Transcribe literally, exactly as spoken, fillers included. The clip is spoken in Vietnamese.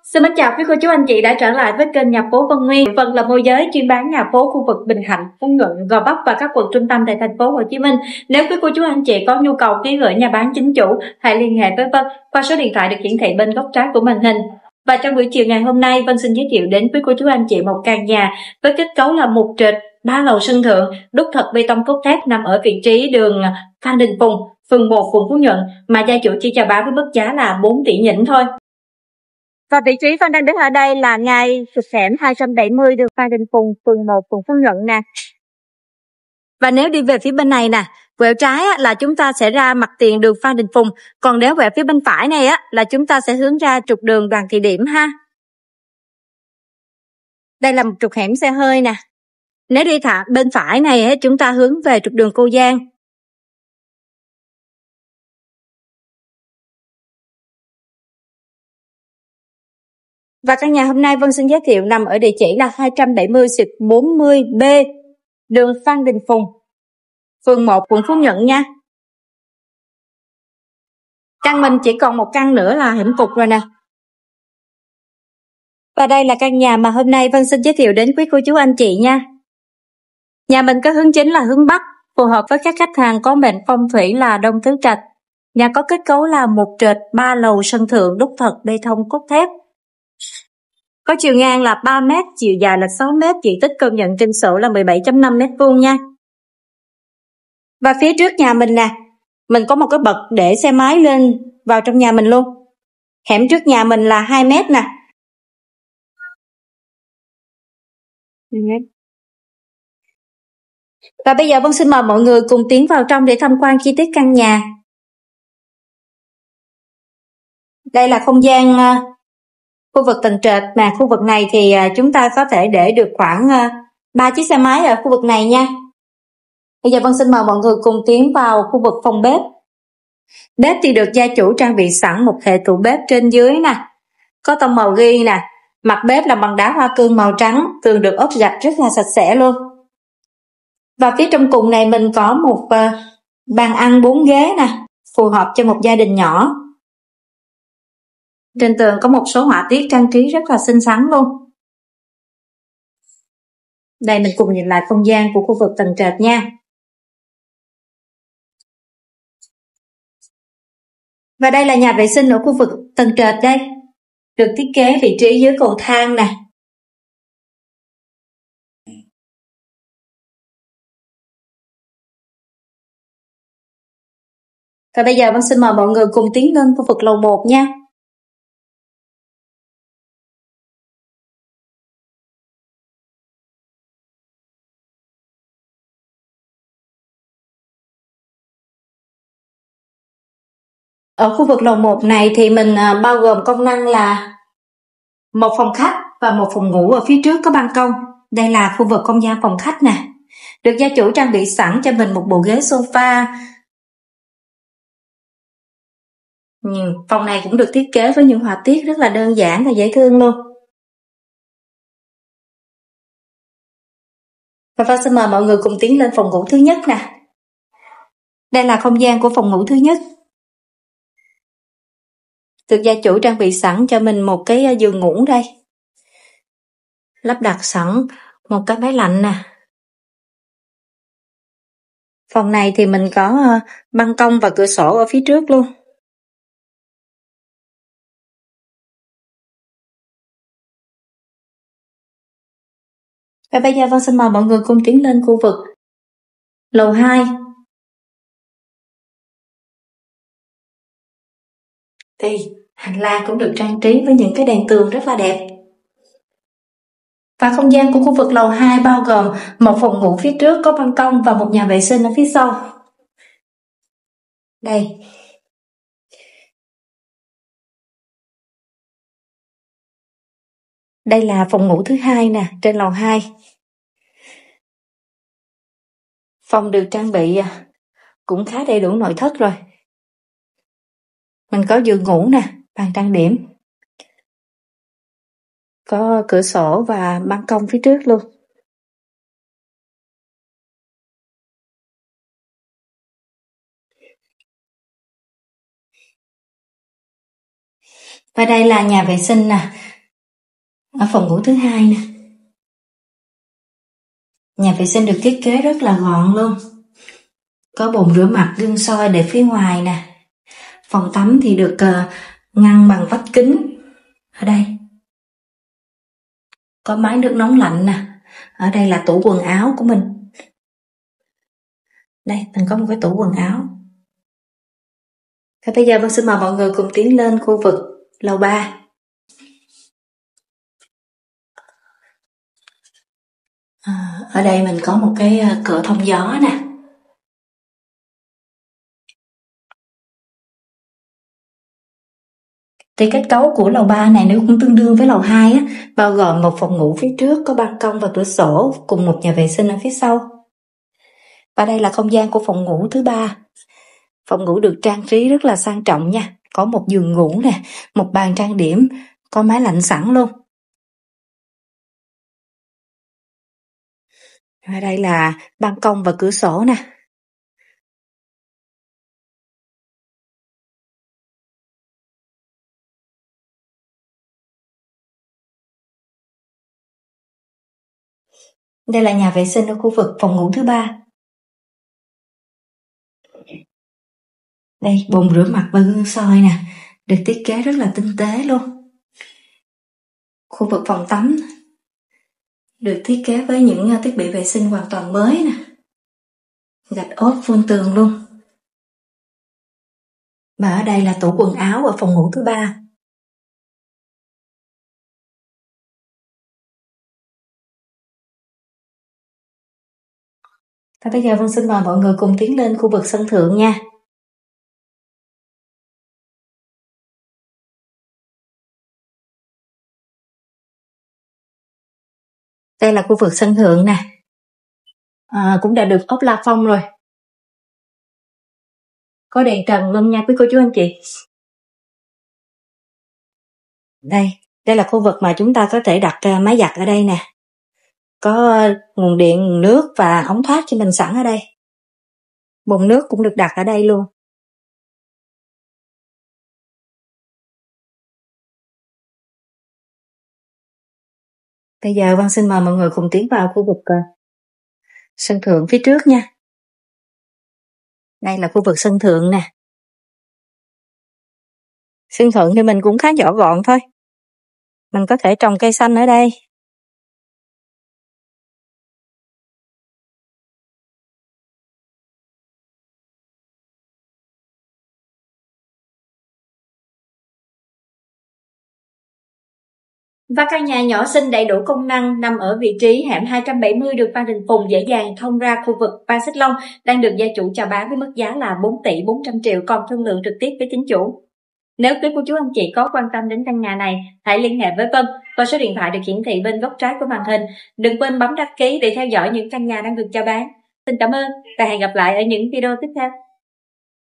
Xin mến chào quý cô chú anh chị đã trở lại với kênh Nhà phố Vân Nguyên. Vân là môi giới chuyên bán nhà phố khu vực Bình Thạnh, Phú Nhuận, Gò Vấp và các quận trung tâm tại thành phố Hồ Chí Minh. Nếu quý cô chú anh chị có nhu cầu ký gửi nhà bán chính chủ, hãy liên hệ với Vân qua số điện thoại được hiển thị bên góc trái của màn hình. Và trong buổi chiều ngày hôm nay, Vân xin giới thiệu đến quý cô chú anh chị một căn nhà với kết cấu là một trệt, ba lầu sân thượng, đúc thật bê tông cốt thép, nằm ở vị trí đường Phan Đình Phùng, phường một, quận Phú Nhuận, mà gia chủ chỉ chào bán với mức giá là bốn tỷ nhỉnh thôi. Và vị trí Vân đang đứng ở đây là ngay trục hẻm hai trăm bảy mươi đường Phan Đình Phùng, phường một, quận Phú Nhuận nè. Và nếu đi về phía bên này nè, quẹo trái á, là chúng ta sẽ ra mặt tiền đường Phan Đình Phùng, còn nếu quẹo phía bên phải này á là chúng ta sẽ hướng ra trục đường Đoàn Thị Điểm ha. Đây là một trục hẻm xe hơi nè. Nếu đi thẳng bên phải này á, chúng ta hướng về trục đường Cô Giang. Và căn nhà hôm nay Vân xin giới thiệu nằm ở địa chỉ là hai trăm bảy mươi bốn mươi B, đường Phan Đình Phùng, phường một, quận Phú Nhuận nha. Căn mình chỉ còn một căn nữa là hẻm cục rồi nè. Và đây là căn nhà mà hôm nay Vân xin giới thiệu đến quý cô chú anh chị nha. Nhà mình có hướng chính là hướng Bắc, phù hợp với các khách hàng có mệnh phong thủy là Đông Tứ Trạch. Nhà có kết cấu là một trệt, ba lầu sân thượng, đúc thật bê tông cốt thép. Có chiều ngang là ba mét, chiều dài là sáu mét, diện tích công nhận trên sổ là mười bảy phẩy năm mét vuông nha. Và phía trước nhà mình nè, mình có một cái bậc để xe máy lên vào trong nhà mình luôn. Hẻm trước nhà mình là hai mét nè. Và bây giờ Vân xin mời mọi người cùng tiến vào trong để tham quan chi tiết căn nhà. Đây là không gian uh, khu vực tầng trệt, mà khu vực này thì uh, chúng ta có thể để được khoảng ba uh, chiếc xe máy ở khu vực này nha. Bây giờ Vân xin mời mọi người cùng tiến vào khu vực phòng bếp. Bếp thì được gia chủ trang bị sẵn một hệ tủ bếp trên dưới nè. Có tông màu ghi nè. Mặt bếp là bằng đá hoa cương màu trắng, tường được ốp gạch rất là sạch sẽ luôn. Và phía trong cùng này mình có một uh, bàn ăn bốn ghế nè, phù hợp cho một gia đình nhỏ. Trên tường có một số họa tiết trang trí rất là xinh xắn luôn. Đây mình cùng nhìn lại không gian của khu vực tầng trệt nha. Và đây là nhà vệ sinh ở khu vực tầng trệt đây. Được thiết kế vị trí dưới cầu thang nè. Và bây giờ Vân xin mời mọi người cùng tiến lên khu vực lầu một nha. Ở khu vực lầu một này thì mình bao gồm công năng là một phòng khách và một phòng ngủ ở phía trước có ban công. Đây là khu vực không gian phòng khách nè. Được gia chủ trang bị sẵn cho mình một bộ ghế sofa. Phòng này cũng được thiết kế với những họa tiết rất là đơn giản và dễ thương luôn. Và Vân xin mời mọi người cùng tiến lên phòng ngủ thứ nhất nè. Đây là không gian của phòng ngủ thứ nhất. Được gia chủ trang bị sẵn cho mình một cái giường ngủ đây. Lắp đặt sẵn một cái máy lạnh nè. Phòng này thì mình có ban công và cửa sổ ở phía trước luôn. Và bây giờ Vân xin mời mọi người cùng tiến lên khu vực lầu hai. Thì hành lang cũng được trang trí với những cái đèn tường rất là đẹp. Và không gian của khu vực lầu hai bao gồm một phòng ngủ phía trước có ban công và một nhà vệ sinh ở phía sau. Đây. Đây là phòng ngủ thứ hai nè, trên lầu hai. Phòng được trang bị cũng khá đầy đủ nội thất rồi. Mình có giường ngủ nè, bàn trang điểm. Có cửa sổ và ban công phía trước luôn. Và đây là nhà vệ sinh nè, Ở phòng ngủ thứ hai nè. Nhà vệ sinh được thiết kế rất là gọn luôn. Có bồn rửa mặt gương soi để phía ngoài nè. Phòng tắm thì được uh, ngăn bằng vách kính. Ở đây có máy nước nóng lạnh nè. Ở đây là tủ quần áo của mình. Đây, mình có một cái tủ quần áo. Và bây giờ Vân xin mời mọi người cùng tiến lên khu vực lầu ba. À, ở đây mình có một cái cửa thông gió nè. Thì kết cấu của lầu ba này nếu cũng tương đương với lầu hai á, bao gồm một phòng ngủ phía trước có ban công và cửa sổ cùng một nhà vệ sinh ở phía sau. Và đây là không gian của phòng ngủ thứ ba. Phòng ngủ được trang trí rất là sang trọng nha. Có một giường ngủ nè, một bàn trang điểm, có máy lạnh sẵn luôn. Và đây là ban công và cửa sổ nè. Đây là nhà vệ sinh ở khu vực phòng ngủ thứ ba. Đây, bồn rửa mặt và gương soi nè, được thiết kế rất là tinh tế luôn. Khu vực phòng tắm được thiết kế với những thiết bị vệ sinh hoàn toàn mới nè. Gạch ốp full tường luôn. Và ở đây là tủ quần áo ở phòng ngủ thứ ba. Và bây giờ Vân xin mời mọi người cùng tiến lên khu vực sân thượng nha. Đây là khu vực sân thượng nè. À, cũng đã được ốp la phong rồi. Có đèn trần luôn nha quý cô chú anh chị. Đây, đây là khu vực mà chúng ta có thể đặt máy giặt ở đây nè. Có nguồn điện, nguồn nước và ống thoát cho mình sẵn ở đây. Bồn nước cũng được đặt ở đây luôn. Bây giờ Văn xin mời mọi người cùng tiến vào khu vực sân thượng phía trước nha. Đây là khu vực sân thượng nè. Sân thượng thì mình cũng khá nhỏ gọn thôi. Mình có thể trồng cây xanh ở đây. Và căn nhà nhỏ xinh đầy đủ công năng nằm ở vị trí hẻm hai trăm bảy mươi đường Phan Đình Phùng, dễ dàng thông ra khu vực Phan Xích Long, đang được gia chủ chào bán với mức giá là bốn tỷ bốn trăm triệu, còn thương lượng trực tiếp với chính chủ. Nếu quý cô chú anh chị có quan tâm đến căn nhà này, hãy liên hệ với Vân qua số điện thoại được hiển thị bên góc trái của màn hình. Đừng quên bấm đăng ký để theo dõi những căn nhà đang được chào bán. Xin cảm ơn và hẹn gặp lại ở những video tiếp theo.